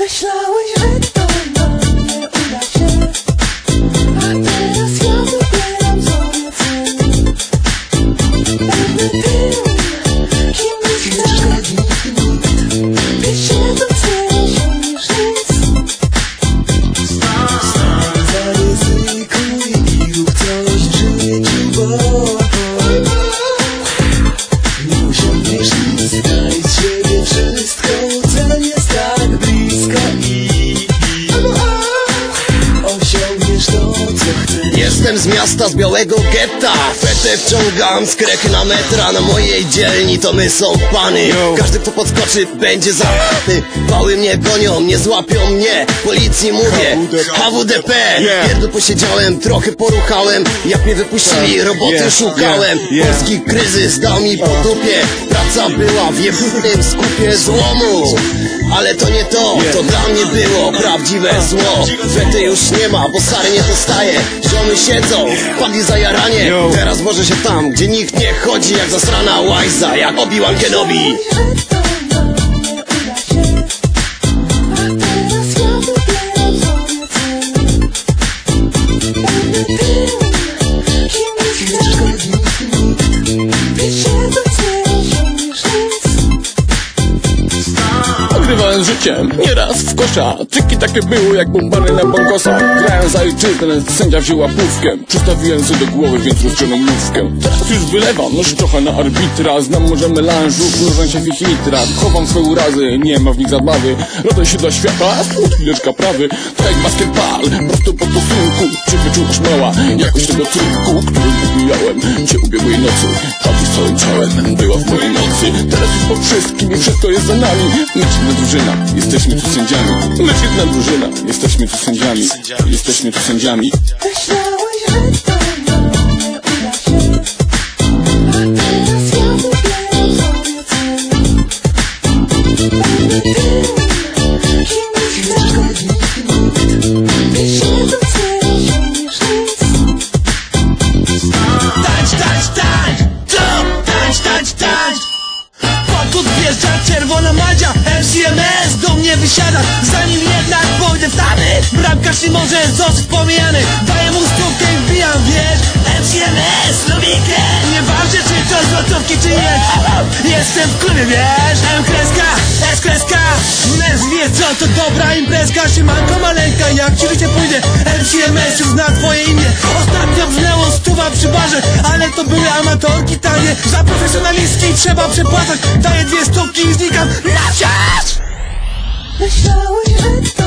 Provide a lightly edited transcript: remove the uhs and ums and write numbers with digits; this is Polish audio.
Myślałeś, że to nam nie uda się, a teraz ja wybieram sobie cel. Pewny tym, kim jestem, wiesz, że to cenię niż nic. Zaryzykuj i rób coś w życiu, bo nie osiągniesz nic. Daj z siebie wszystko, cel jest tak blisko i osiągniesz to, co chcesz. Jestem z miasta, z białego getta. Fetę wciągam z krek na metra. Na mojej dzielni to my są pany. Każdy kto podskoczy będzie zawarty. Pały mnie gonią, nie złapią mnie. Policji mówię HWDP. Pierdol posiedziałem, trochę poruchałem. Jak mnie wypuścili, roboty szukałem. Polski kryzys dał mi po dupie. Praca była w jebutnym skupie złomu. Ale to nie to, to dla mnie było prawdziwe zło. Fety już nie ma, bo stary nie dostaje. Ziomy siedzą, padli za jaranie. Teraz może się tam, gdzie nikt nie chodzi. Jak zasrana łajza, jak Obi-Wan Kenobi. Ogrywałem życiem, nieraz w kosza. Triki takie były jak bombany na bankosa. Grałem za ojczyznę, sędzia wziął łapówkę. Przystawiłem sobie do głowy, więc rozciągnął mówkę. Teraz już wylewam, noż trochę na arbitra. Znam może melanżów, nurzę się w hitra. Chowam swoje urazy, nie ma w nich zabawy. Rodzę się dla świata, chwileczka prawy. Tak jak basketball, prosto po posunku. Czy wyczułaś mała, jakoś tego trunku, który wybijałem cię ubiegłej nocy. Padł z całym ciałem, była w mojej nocy. Teraz już po wszystkim i wszystko jest za nami. Jedna drużyna, jesteśmy tu sędziami. My jedna drużyna, jesteśmy tu sędziami. Jesteśmy tu sędziami. Myślałeś, że to nam nie uda się, a teraz ja wybieram sobie cel. Pewny tym, kim jestem, wiesz, że to cenię niż nic. Tańcz, tańcz, tańcz! Tańcz, tańcz, tańcz! Pokód wjeżdża czerwona madzia. MCMS do mnie wysiada, zanim jednak pójdę w tany. Bramkarz nie może zostać pomijany. Daję mu stówkę i wbijam, wiesz. MCMS, lubikę. Nieważne czy to złotówki czy nie. Jestem w klubie, wiesz. M-kreska, S-kreska. Mes wie co to dobra imprezka. Siemanko maleńka, jak ci życie pójdzie. MCMS już zna twoje imię. Ostatnio brzmiało 100 przy barze, ale to były amatorki tanie. Za profesjonalistki trzeba przepłacać. Daję 2 stówki i znikam na czas. Myślałeś, że to